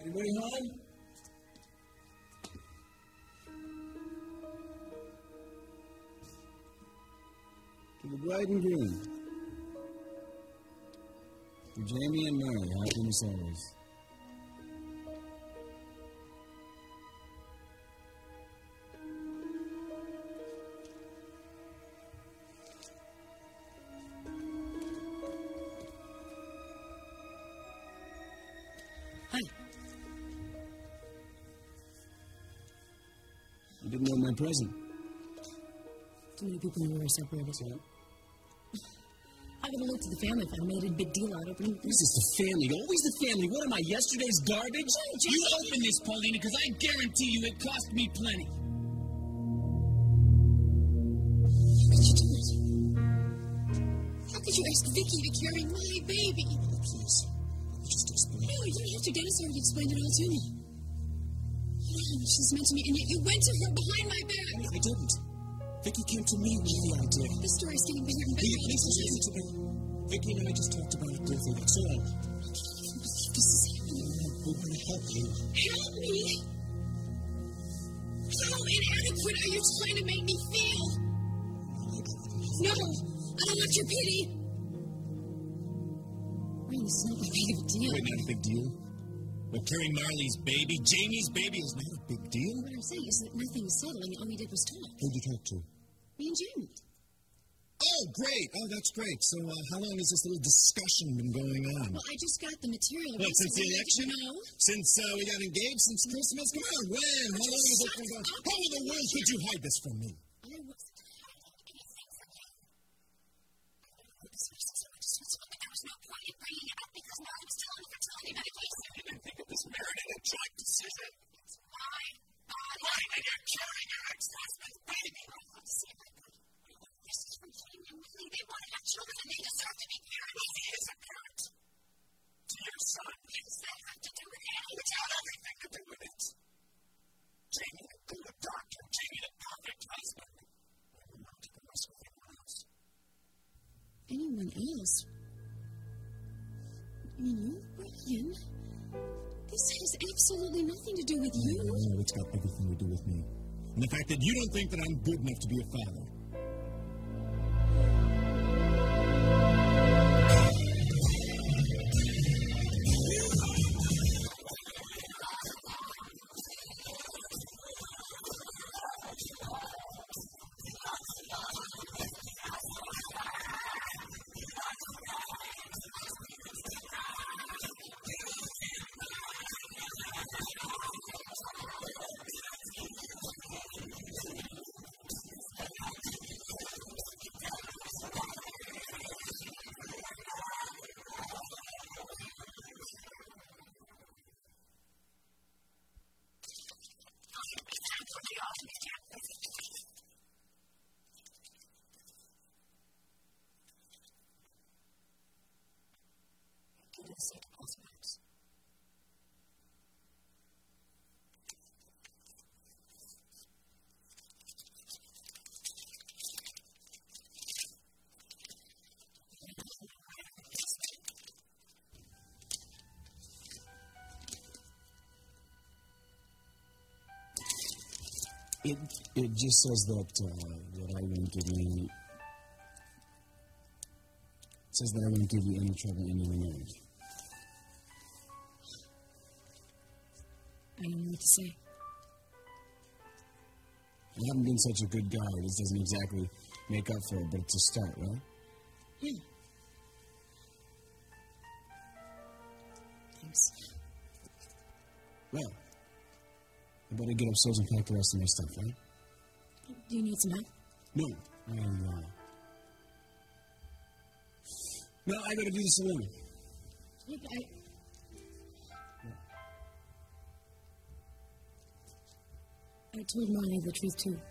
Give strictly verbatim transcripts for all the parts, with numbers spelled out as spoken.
Anybody home? To the bride and groom. For Jamie and Marley, happiness always. Hi. You didn't know my present. Too many people knew we were separated. Yeah. I would have looked at the family if I made a big deal out of it. This is the family. Always the family. What am I, yesterday's garbage? Oh, you open this, Paulina, because I guarantee you it cost me plenty. How could you do it? How could you ask Vicky to carry my baby? Please, just explain. No, you don't have to. Dennis already explained it all to me. You know how much she's meant to me, and yet you went to her behind my back. I didn't. Vicky came to me with the idea. The story's getting bigger and bigger. Will you please listen to me? Vicky and I just talked about it briefly, that's all. This is happening. We want to help you. Help me? How inadequate are you trying to make me feel? No, I don't want your pity. Rain, this is not that big of a deal. Wait, not a big deal? But carrying Marley's baby, Jamie's baby, is not a big deal? What I'm saying is that nothing is settling. All we did was talk. Who'd you talk to? Me and Jamie. Oh, great. Oh, that's great. So uh, how long has this little discussion been going on? Well, I just got the material. What, since the election? No. Since uh, we got engaged, since Christmas? Come on, when? How long has this been going on? How in the world could you hide this from me? I wasn't hiding anything from you. I was so I just was told that there was no point in bringing it up because Marley was telling me for telling me medication. I didn't think of this merited a joint decision. It's my body. Right, and you're carrying your ex-husband's baby. I want to see my body. This is from Jamie and Marley. They want to have children and they deserve to be parents. He is a parent. To your son. What does that have to do with anything? It's got everything to do with it. Jamie, the good doctor. Jamie, the perfect husband. I will not take a mess with anyone else. Anyone else? I mean, you, Brian. This has absolutely nothing to do with you. No, it's got everything to do with me. And the fact that you don't think that I'm good enough to be a father. It it just says that uh, that I won't give you any. It says that I won't give you any trouble in your marriage. I don't know what to say. I haven't been such a good guy. This doesn't exactly make up for it, but it's a start, right? Yeah. Thanks. Well, I better get upstairs and pack the rest of my stuff, right? Do you need some help? No, I am. Uh... No, I gotta do this alone. Look, I. I told Marley the truth too.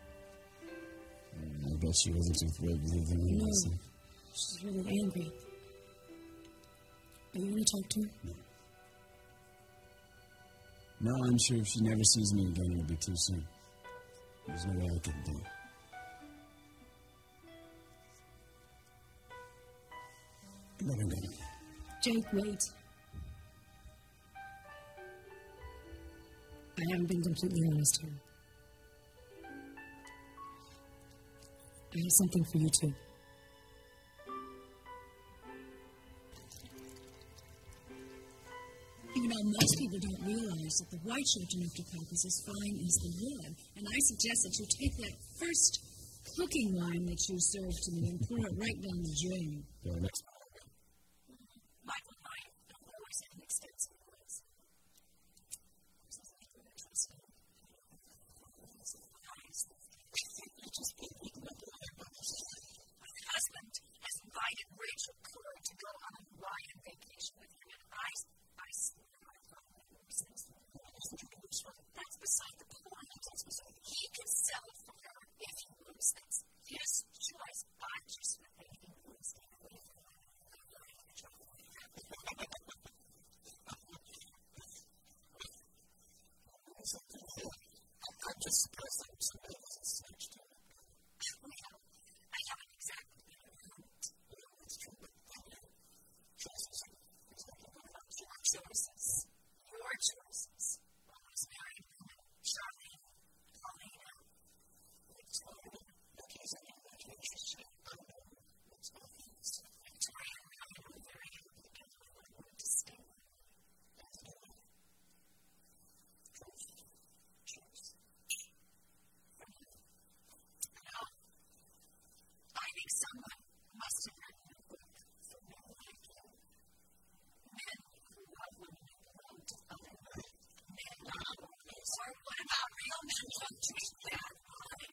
I bet she wasn't too thrilled with everything. No, she's really angry. Are you going to talk to her? No. No, I'm sure if she never sees me again, it'll be too soon. There's no way I can do it. But I'm gonna. Jake, wait. I haven't been completely honest here. I have something for you, too. You know, most people don't realize that the white sugar to coke is as fine as the red. And I suggest that you take that first cooking wine that you served to me and pour it right down the drain. Yeah, next Michael and I have always had an extensive voice. My husband has invited Rachel Kerr to go on a Hawaiian vacation with him, and I, I swear I thought that makes sense. That's beside the point. He can sell it for her if he moves things. His choice. I just want to make him move stay away from her. I'm just surprised that somebody wasn't snitched to it. Well, I haven't exactly been around. Yeah, it's true, but your choices are exactly what Your choices. Your choices. One was married women. Charlene, Paulina, Victoria. Okay, so I'm not interested. I don't know what's going on. Victoria and I were very happy together. We wanted to stay with her. That's the way. Truth. Choice. Well, I think someone must have written a book for men like you. Men who love women who belong to other men. Men not always. Or what about real men don't treat bad women?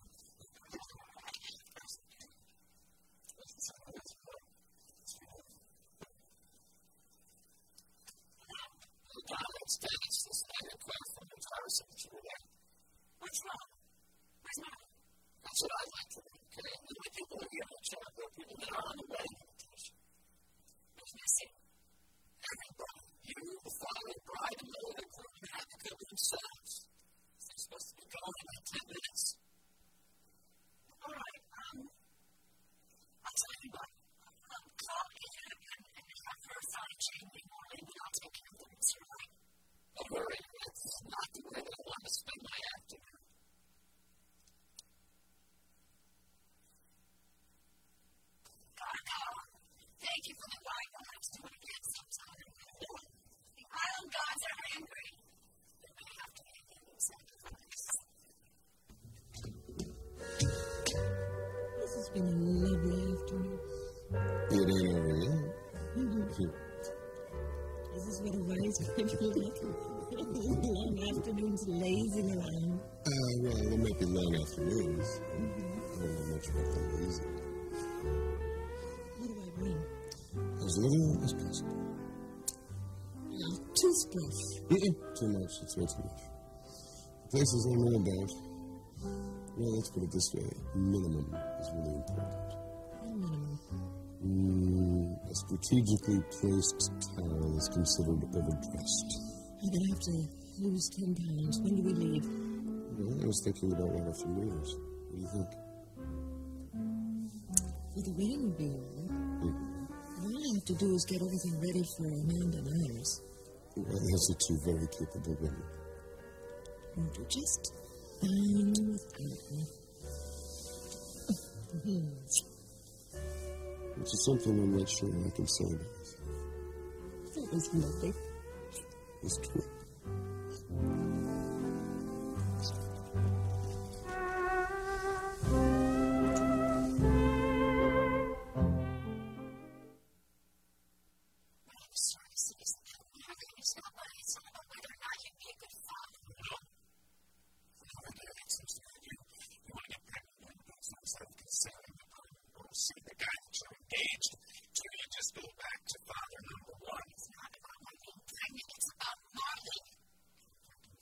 God, it's Dennis. This is a question from Carson to that. What's wrong? Where's mine? That's what I'd like to do, okay? And the people who are in chat, there are people that are on the wedding invitation. Who's missing? Everybody. You, the father, the bride, and the other group, you have to go to themselves. They're supposed to be gone in like ten minutes. All right, um, I'll tell you what. Um, call Anna and, and have her find Jamie and Marley, and I'll take care of them. Is that right? Don't worry, it's not the way that I want to spend my afternoon. Gotta go. Thank you for the wine. I'll have to do it again sometime. The island gods are angry. They may have to make a new sacrifice. This has been a lovely afternoon. It ain't over yet. Is this what a wise guy feels like? Long afternoons lazing around. Uh, well, there might be long afternoons. Mm-hmm. I don't know much about the lazy. What do I bring? As little as possible. A toothbrush. Mm-mm. Too much. It's way too much. The places I know about, well, let's put it this way. Minimum is really important. What minimum? Mm, a strategically placed towel is considered overdressed. I'm going to have to lose ten pounds. When do we leave? Well, I was thinking about right after New Year's. What do you think? Well, the wedding will be over. Mm-hmm. All I have to do is get everything ready for Amanda and Iris. Well, those are two very capable women. Won't you just fine without me? Which is something I'm not sure I can say about. That was lovely. This trip. It's not money, it's not about whether or not you'd be a good father. No. Whenever there is something that you, you want to get pregnant, and that's not sort of considering the partner. Or see the guy that you're engaged to, you just go back to father number one. It's not about my being pregnant, it's about Marley.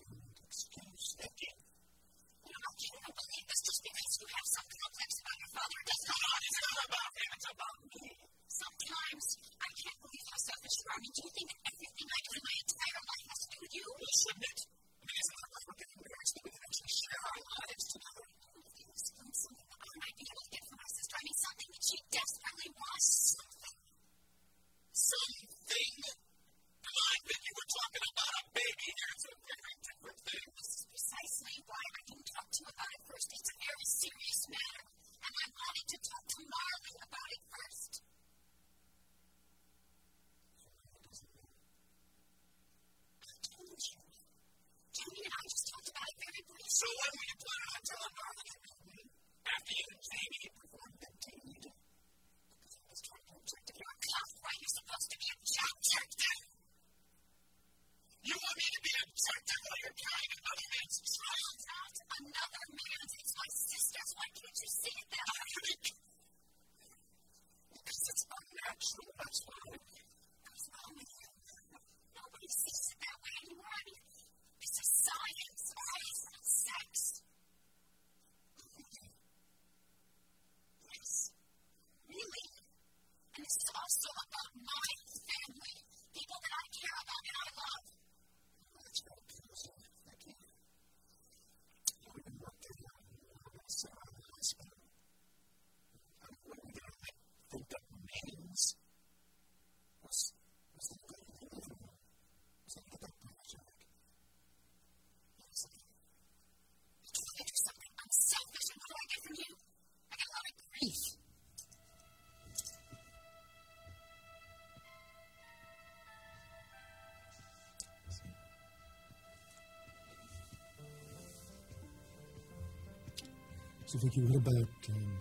So, Vicky, what about, um,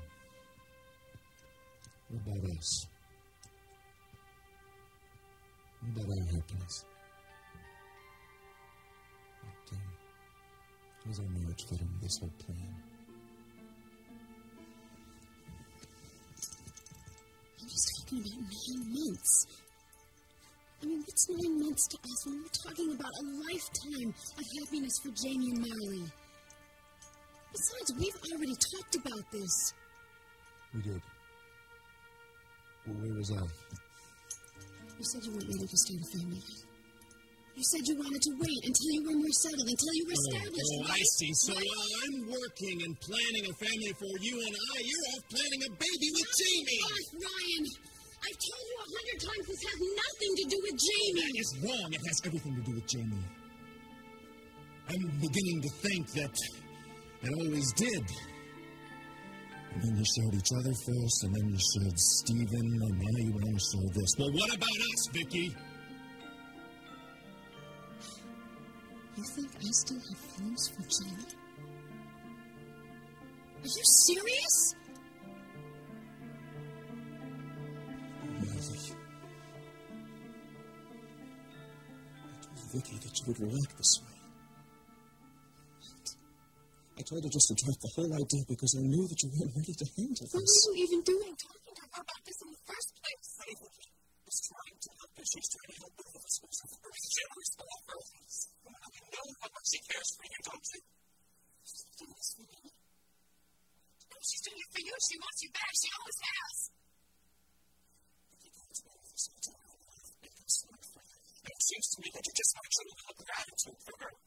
what about us? What about our happiness? What, um, how's our marriage fit into this whole plan? I'm just talking about nine months. I mean, what's nine months to us when we're talking about a lifetime of happiness for Jamie and Marley? Besides, we've already talked about this. We did. Well, where was I? You said you weren't ready to start a family yet. You said you wanted to wait until you were more settled, until you were established. Oh, oh right? I see. So Right. while I'm working and planning a family for you and I, you're off planning a baby with Jamie. Oh, Ryan, I've told you a hundred times this has nothing to do with Jamie. That is wrong. It has everything to do with Jamie. I'm beginning to think that it always did. And then you showed each other first, and then you showed Stephen, and now you want to show this. Well, what about us, Vicky? You think I still have feelings for Jamie? Are you serious? Marley. I told Vicky that you would react this way. I told her just to drop the whole idea because I knew that you weren't ready to handle What this. were you even doing talking to her about this in the first place? I was trying to help her. She's trying to help both of us. We're generous for all of us. You know how much she cares for you, don't you? She's doing this for me. No, she's doing it for you. She wants you back. She always has. It seems to me that you're just not showing a lot of gratitude for her.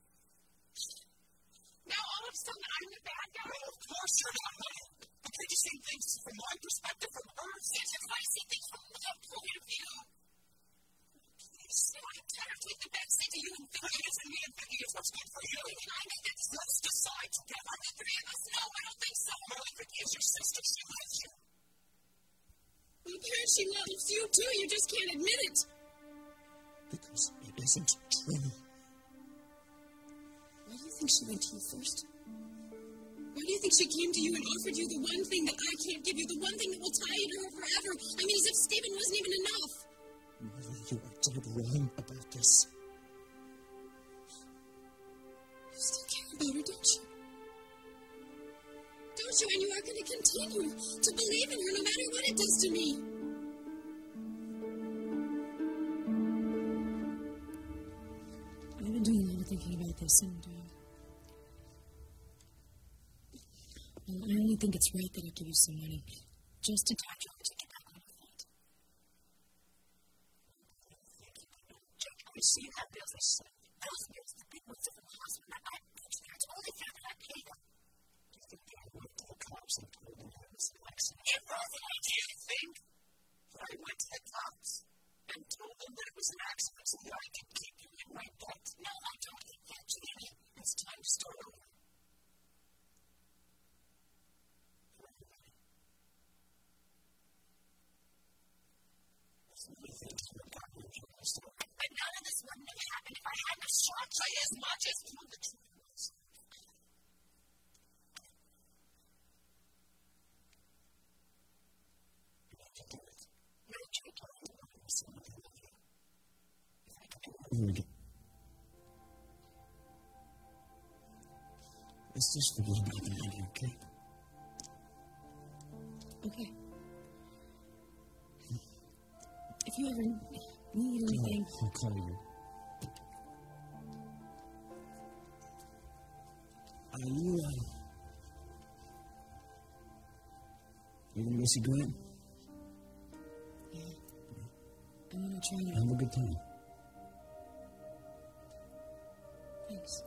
Now all of a sudden I'm the bad guy. Well, of course you're not. But can't you see things from my perspective, from hers? Yes, if I see things from the point of view. Please, so I'm tired of taking the back seat to you and thinking it's me and thinking it's what's good for you. And I make that decision. Let's decide together. The three of us. No, I don't think so. Marley, Vicky is your sister. She loves you. Well, apparently she loves you too. You just can't admit it. Because it isn't true. Why do you think she went to you first? Why do you think she came to you and offered you the one thing that I can't give you, the one thing that will tie you to her forever? I mean, as if Stephen wasn't even enough. Marley, you are dead wrong about this. You still care about her, don't you? Don't you? And you are going to continue to believe in her no matter what it does to me. I've been doing a lot of thinking about this, and uh, well, I only think it's right that I give you some money just to touch on to get back on your feet. I see you have bills. I said those bills, the big ones from the hospital. I mentioned there. It's only fair that I pay them. Do you think they went to the cops and told them there was an accident? It was an idea, you think? I went to the cops and told them that it was an accident so that I could keep you in my debt. No, I don't think that, Jamie. It's time to start over. But none of this wouldn't have happened if I hadn't shot you as much as you the truth was. No, Rude. Let's just forget about the money, okay? Okay. If you ever need anything, I'll call you. Are you, uh... You gonna go see Glenn? yeah. I'm gonna try to. Have a good time. Thanks.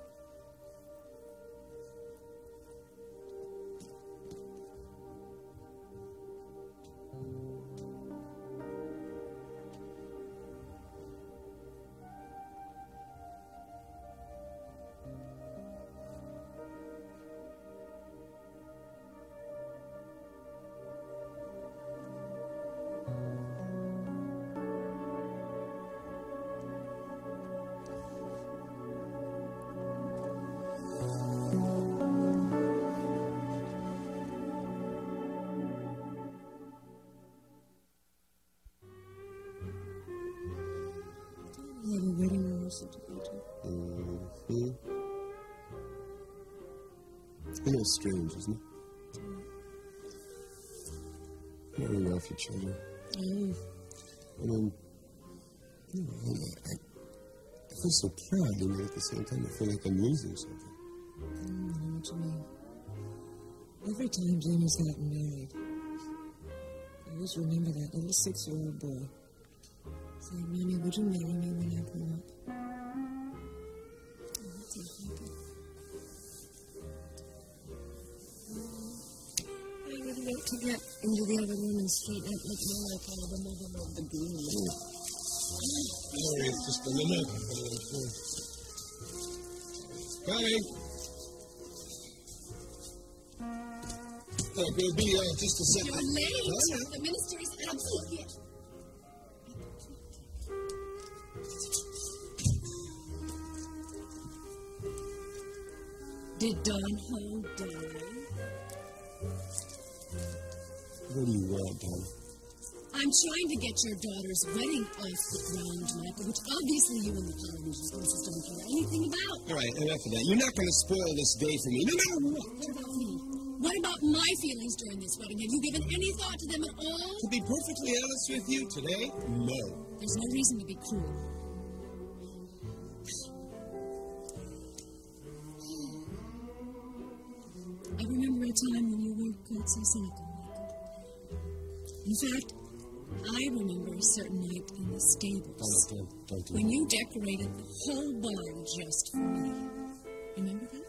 closer together. Mm-hmm. A little strange, isn't it? Marrying off each other. Mm. I mean, you know, I, I, I feel so proud, and yet at the same time I feel like I'm losing something. I don't know what you mean. Every time Jamie's gotten married, I always remember that little six-year-old boy saying, Mommy, would you marry me when I grow up? Oh, that's so happy. I would like to get into the other room and straighten up, look more like I the mother of the groom. Sorry, it's just a minute. Coming. Look, it'll be uh, just a second. You're late. Oh, yeah. The minister is absolutely... Did Don Ho die? What do you want, Don? I'm trying to get your daughter's wedding off the ground, Michael, which obviously you and the Polynesian princess don't care anything about. All right, enough of that. You're not going to spoil this day for me, no matter what. What about me? What about my feelings during this wedding? Have you given any thought to them at all? To be perfectly honest with you, today, no. There's no reason to be cruel. I remember a time when you weren't quite so cynical, Michael. In fact, I remember a certain night in the stables Don't, don't, don't do when that. you decorated the whole barn just for me. Remember that?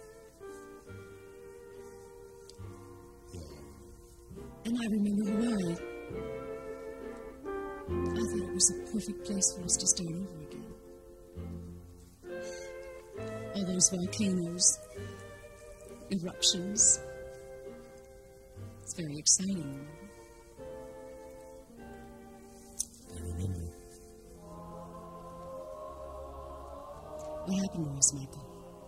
Yeah. And I remember the ride. I thought it was the perfect place for us to start over again. All those volcanoes, eruptions. It's very exciting. I remember. What happened to us, Michael?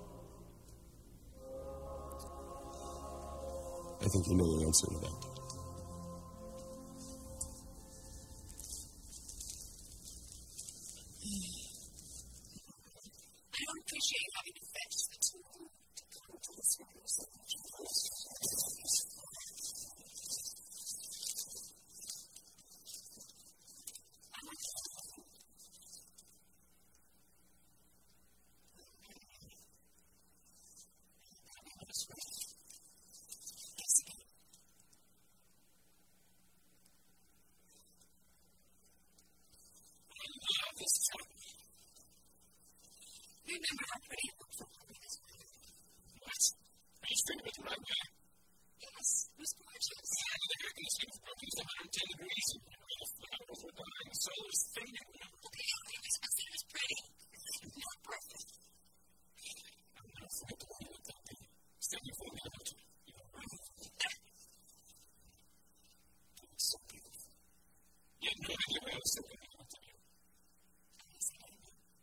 I think you know the answer to that. I don't appreciate having to fetch the two of you to come to this service. Remember how pretty it looked from Marley this morning? What? Are you sure it was the right way? Yes, it was gorgeous. Yeah, the air conditioning was broken to one hundred ten degrees, and the flowers were dying, the solar was fading. Okay, okay, this must say it was pretty. Not perfect. I'm not afraid to leave it that day. Stand before me, don't you? You know, right? It was so beautiful. You had no idea what I was thinking when I looked at you. I see it.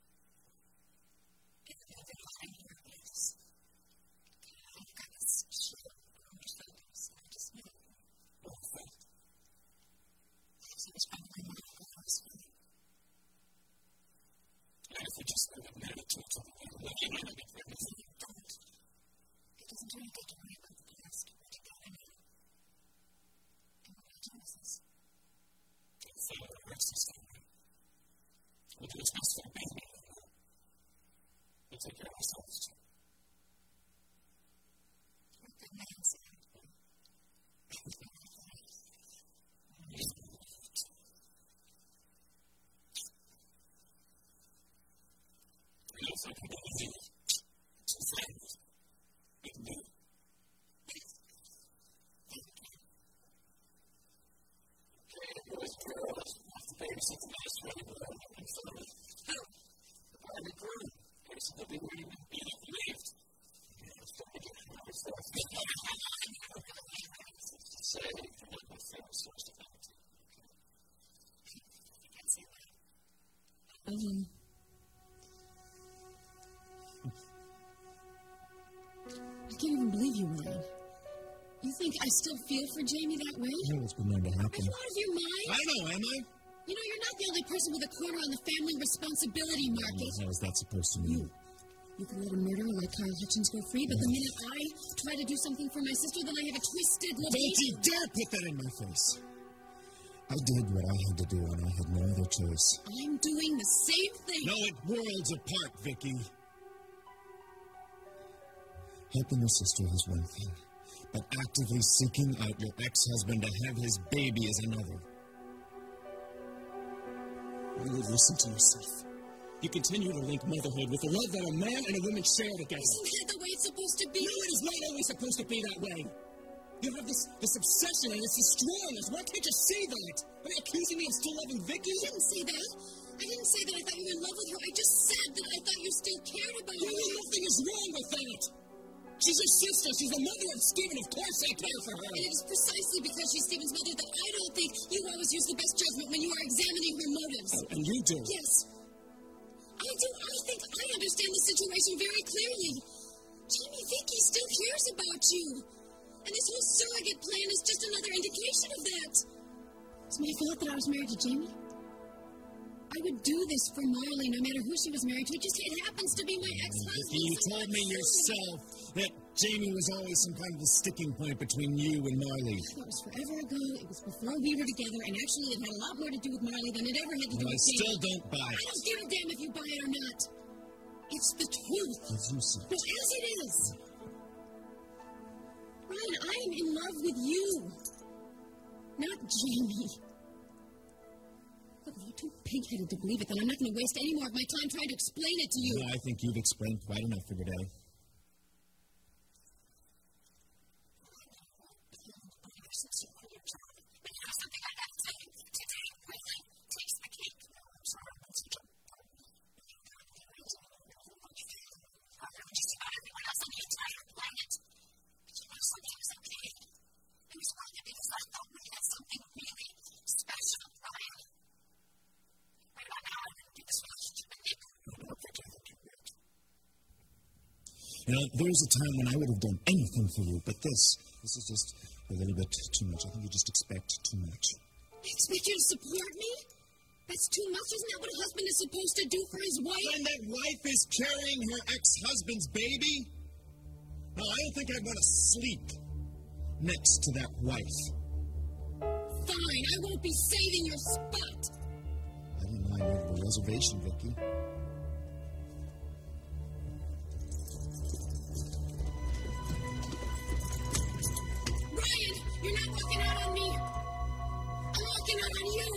If we just live in attitude to the world, like you know, like if everything you don't, it doesn't do anything to worry about the past or to get in it. And what it does is, it further hurts us that way. We'll do what's best for the baby. We'll take care of ourselves too. You're a good man, Sam. It's like an easy to find with me. Okay, boys and girls, off the babysit the last wedding without having fun. Oh, the party grew. Here's the big wedding and being relieved. Yeah, it's starting to get hard stuff. Say, you're not my favorite source of empathy. You can't say that. Um... I can't even believe you, Ryan. You think I still feel for Jamie that way? You know what's been known to happen. Are you out of your mind? I know, am I? You know, you're not the only person with a corner on the family responsibility market. How is that supposed to mean? You. You can let a murderer like Kyle Hutchins go free, but the minute I try to do something for my sister, then I have a twisted little... Don't you dare put that in my face! I did what I had to do, and I had no other choice. I'm doing the same thing. No, it worlds apart, Vicky. Helping your sister is one thing, but actively seeking out your ex-husband to have his baby is another. Marley, listen to yourself. You continue to link motherhood with the love that a man and a woman share together. Isn't that the way it's supposed to be? No, it is not always supposed to be that way. You have this, this obsession, and it's as strong as why can't you see that? Are you accusing me of still loving Vicky? I didn't say that. I didn't say that I thought you were in love with her. I just said that I thought you still cared about her. Well, nothing is wrong with that. She's your sister. She's the mother of Stephen. Of course I care for her. And it is precisely because she's Stephen's mother that I don't think you always use the best judgment when you are examining her motives. And, and you do. Yes. I do. I think I understand the situation very clearly. Jamie, Vicky still cares about you. And this whole surrogate plan is just another indication of that. It's my fault that I was married to Jamie. I would do this for Marley no matter who she was married to. It just it happens to be my ex-husband. Vicky, you told me yourself that Jamie was always some kind of a sticking point between you and Marley. That was forever ago. It was before we were together, and actually it had a lot more to do with Marley than it ever had to do well, with I Jamie. still don't buy it. I don't give a damn if you buy it or not. It's the truth. As you say. But as it is. Ryan, I am in love with you. Not Jamie. Look, if you're too pig-headed to believe it, then I'm not going to waste any more of my time trying to explain it to you. No, I think you've explained quite enough for today. You know, there was a time when I would have done anything for you, but this, this is just a little bit too much. I think you just expect too much. I expect you to support me? That's too much. Isn't that what a husband is supposed to do for his wife? When that wife is carrying her ex-husband's baby? No, I don't think I'd want to sleep next to that wife. Fine, I won't be saving your spot. I didn't know you had a reservation, Vicky. Ryan, you're not walking out on me. I'm walking out on you.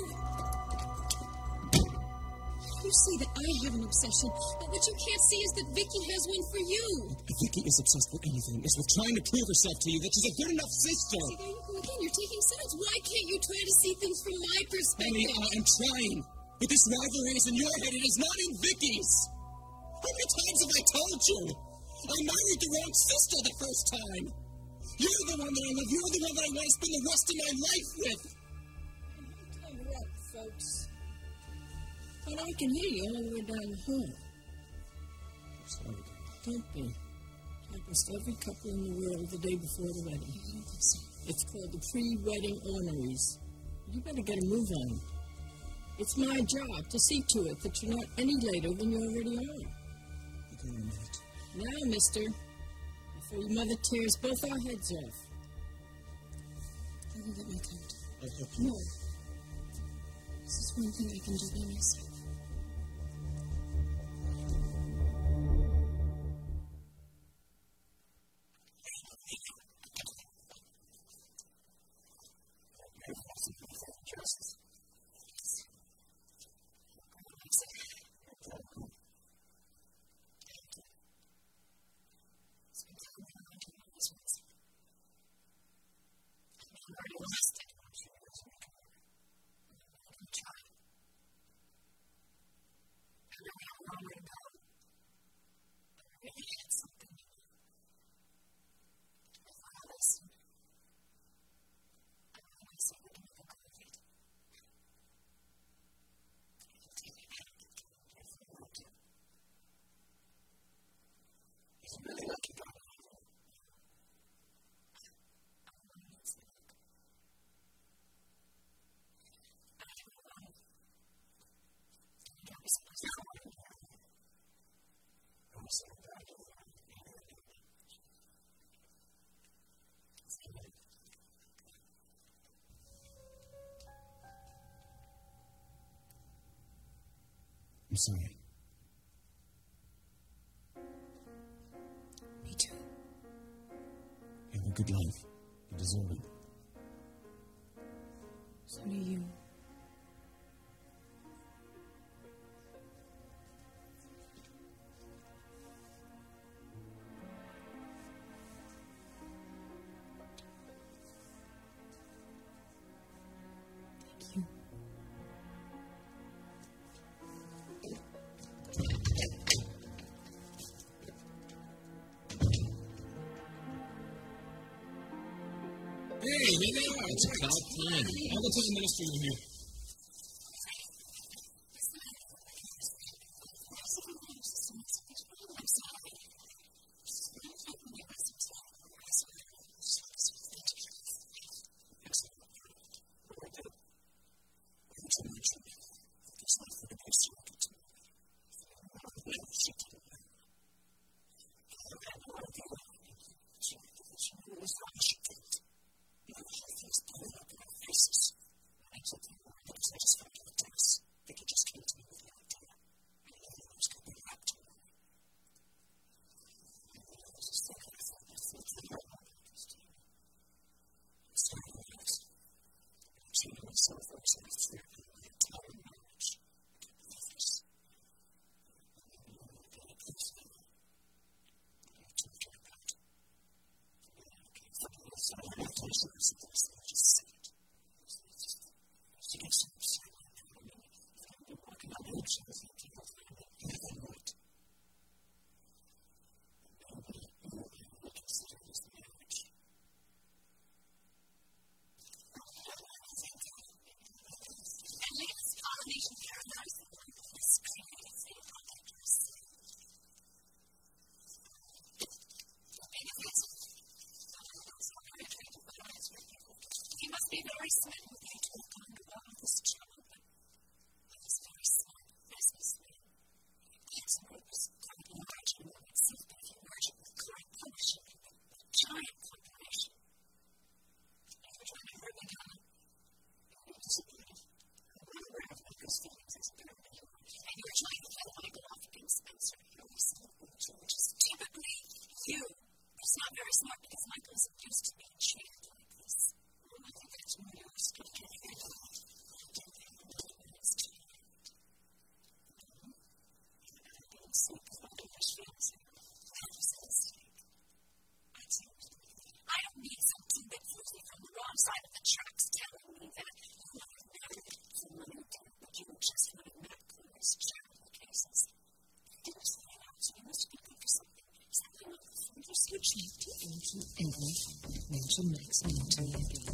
You say that I have an obsession, but what you can't see is that Vicky has one for you. Vicky is obsessed with anything. It's with trying to prove herself to you that she's a good enough sister. See, there you go again. You're taking sides. Why can't you try to see things from my perspective? Honey, I'm trying. But this rivalry is in your head. It is not in Vicky's. How many times have I told you? I married the wrong sister the first time. You're the one that I love. You're the one that I want to spend the rest of my life with. Time to wrap, folks. And I can hear you all the way down the hall. Sorry. Don't be. Happens to every couple in the world the day before the wedding. It's called the pre-wedding orneries. You better get a move on. It's my job to see to it that you're not any later than you already are. Okay, I'm not. Now, mister, before your mother tears both our heads off. I will get my coat. I'll help you. No. This is one thing I can do by myself. I'm sorry. Me too. You have a good life. You deserve it. So do you. Thank you. Hey, here they are. It's about time. I'll go tell the minister you're here. Be very smart with you to look under all of this trouble, but he was very smart businessman. His work was quite large and what it seemed if you merge it with current publishing, a giant corporation. If you're trying to hurt me, Donna, you're disappointed. I'm not aware of Michael's feelings as a parent, and you're trying to get Michael off of being Spencer. You're listening to which is typically you. It's not very smart because Michael isn't used to being treated like this. I think that's when you're still getting it. I don't think the moment is too late. I'm being so proud of your feelings. That was a mistake. I think I don't need some two-bit footy from the wrong side of the tracks telling me that you might have married someone who didn't, but you were just one of Matt Cleaver's charitable cases. I didn't say it out, so you must be good for something. Something like this. I'm just switching to ancient English. Mention Max and Anthony again.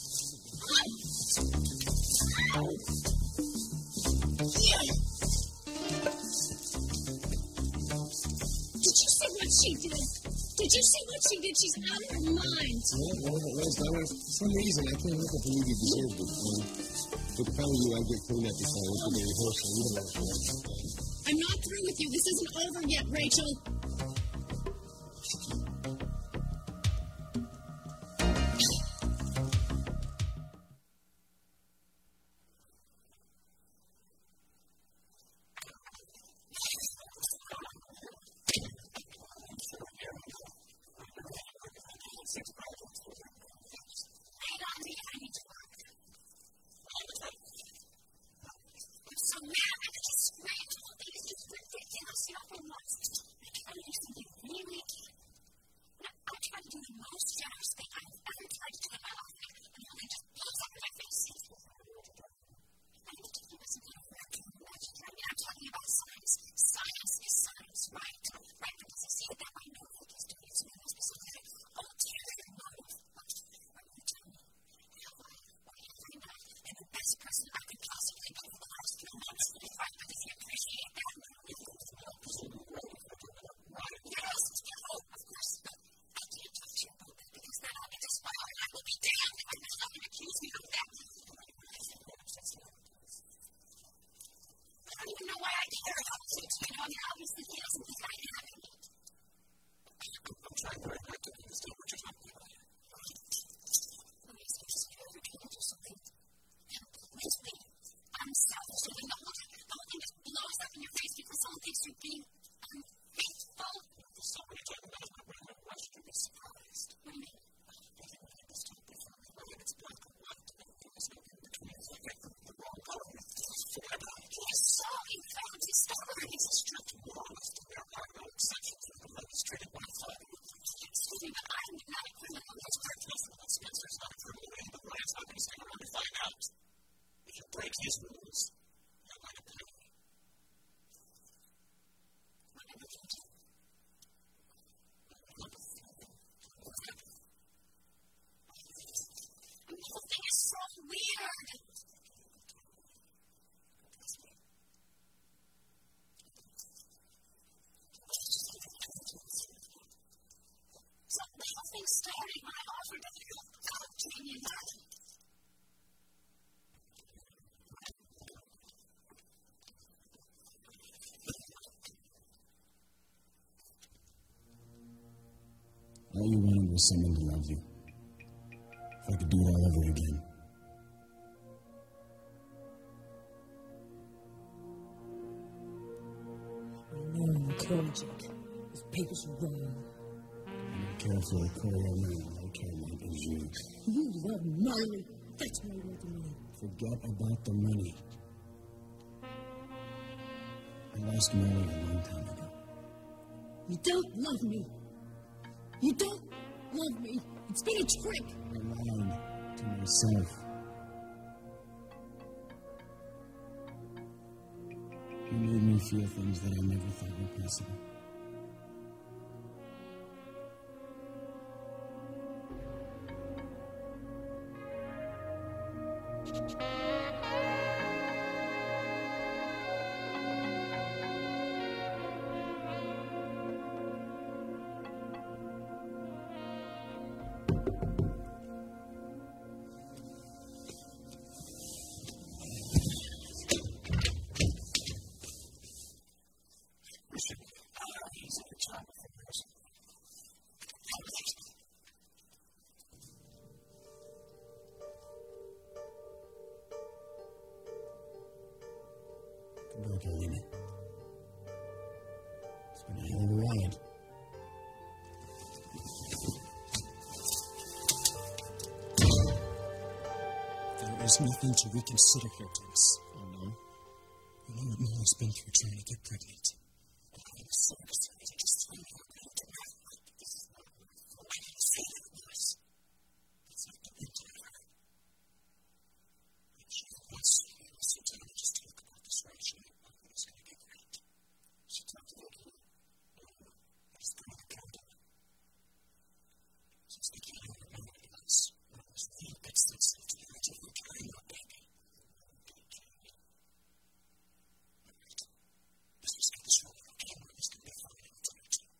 Did you see what she did? Did you see what she did? She's out of her mind. Yeah, well, it was, Donna. For some reason, I can't help but believe you deserved it. Um, but if I were you, I'd get cleaned up before I went to the rehearsal. You don't know what. I'm not through with you. This isn't over yet, Rachel. So mad, I could just scream. It's ridiculous. You know, for months. I can't The whole thing is so weird. So the whole thing started when I offered to help Jamie and Marley. All you wanted was someone to love you. If I could do it all over again. I know I'm encouraging. This paper's wrong. I don't care for a career man. All I care about is you. You love Marley. That's why you want the money. Forget about the money. I lost Marley a long time ago. You don't love me. You don't love me. It's been a trick. I lied to myself. You made me feel things that I never thought were possible. Congratulations. It's been a hell of a ride. There is nothing to reconsider here, Dennis. Oh, no? You know what Molly's been through trying to get pregnant. I'm so excited to just find out how to have like this is not what I didn't say that it was. It's not the big time. She wants to sit down and just talk about this right. She knew it was going to get great. She talked about it. It's going to come down. She's thinking how her memory was. When it was the thing that said something to her to her carrying her baby. Alright. Let's just get this rolling on camera. It's going to be fine in time too.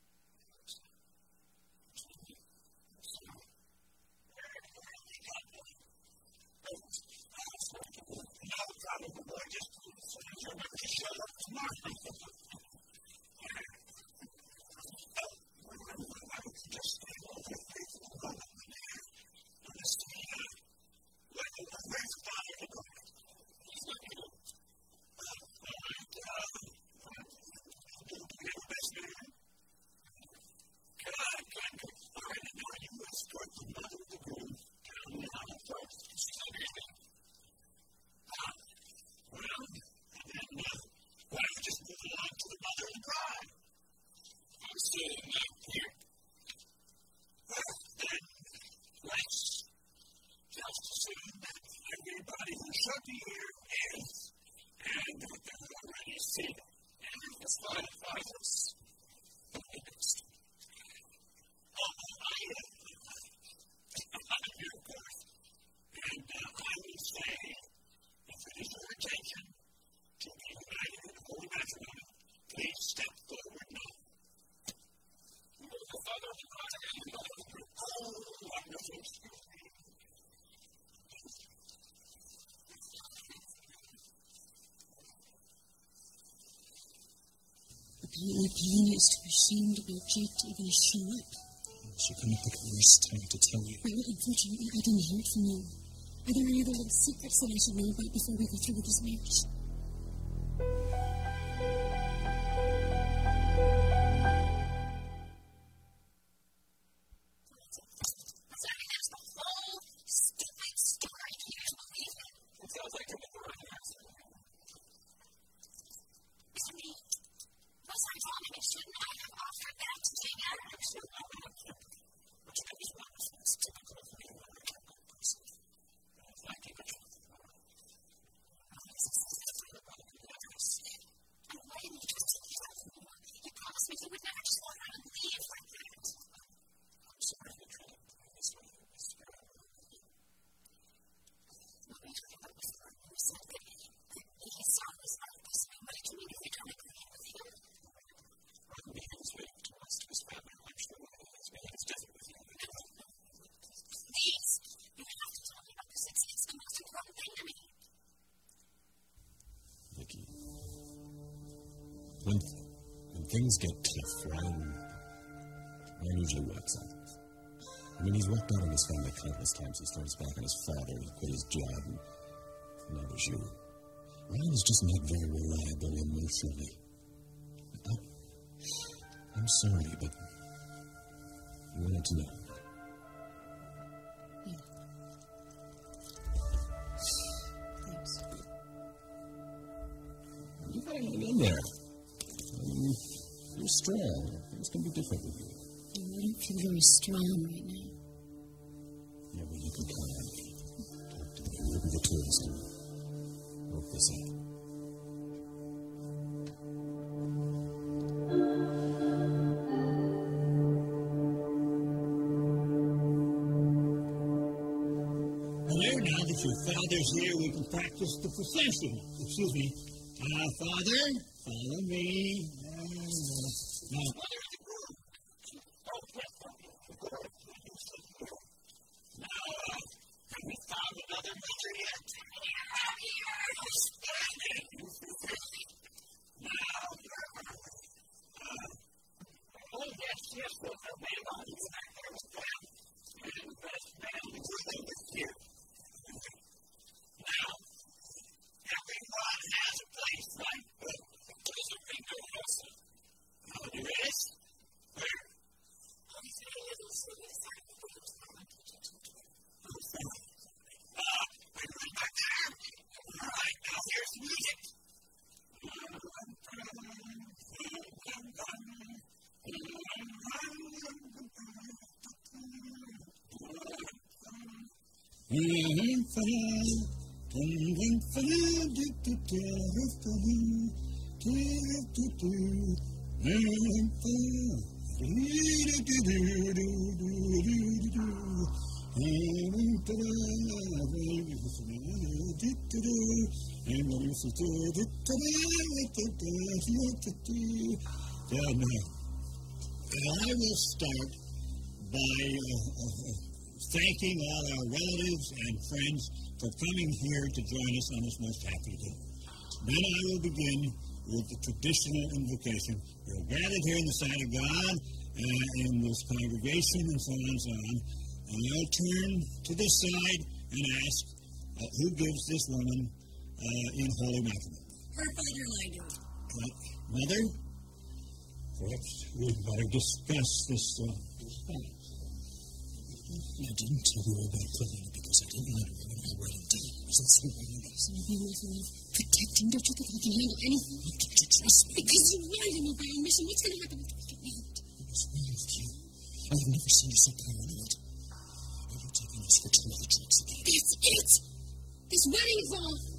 Apparently, Pauline is too ashamed about Jake to even show up. She couldn't pick a worse time to tell you. Well, unfortunately, I didn't hear it from you. Are there any other little secrets that I should know about before we go through with this marriage? things get tough, Ryan, Ryan usually walks out. I mean, he's walked out on his family countless times. He starts back on his father, he quit his job, and now there's you. Ryan is just not very reliable emotionally. I, I'm sorry, but I wanted to know. Yeah. Thanks. You gotta hang in there. I mean, you're strong. Things can be different with you. I don't feel very strong right now. Yeah, well, you can count on me. Talk to me. Look at the tools and work this out. Well, now that your father's here, we can practice the procession. Excuse me. Uh, Father, follow me. And, uh, now, Mother of the groom. Now, uh, have we found another mother yet? Now, uh, oh, yes, yes, well, the man on his back there was down, and the best man in the world is here. Now, everyone has a place, right? But there's a window also. Oh, there is? Where? Oh, he's in a little city side of the window. Ah, we're right back there. All right, now here's music. I will start by uh, uh, thanking all our relatives and friends for coming here to join us on this most happy day. Then I will begin with the traditional invocation. We're gathered here in the sight of God, uh, in this congregation, and so on and so on. And I'll turn to this side and ask, uh, who gives this woman uh, in holy matrimony? Her father and I do. Uh, Mother? Perhaps we'd better discuss this. Uh, I didn't tell you about Colleen because I didn't let her in my wedding day. It wasn't something you know. Something with me protecting. Don't you think I can handle anything? Don't you trust me? Because you wanted me by omission. What's going to happen if I get married? I was wrong with you. I have never seen you so paranoid. Are you taking us for two other trips again? That's it. This wedding is all